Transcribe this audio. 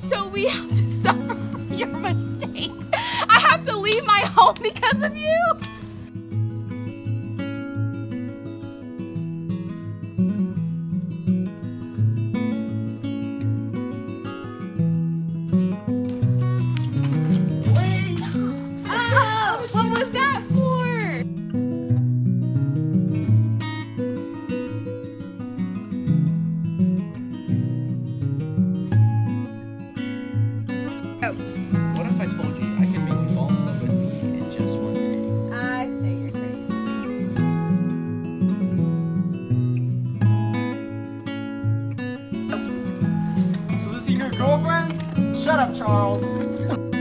So we have to suffer for your mistakes. I have to leave my home because of you. Wait! Oh, what was that for? What if I told you I can make you fall in love with me in just one day? I say you're crazy. So is this your girlfriend? Shut up, Charles.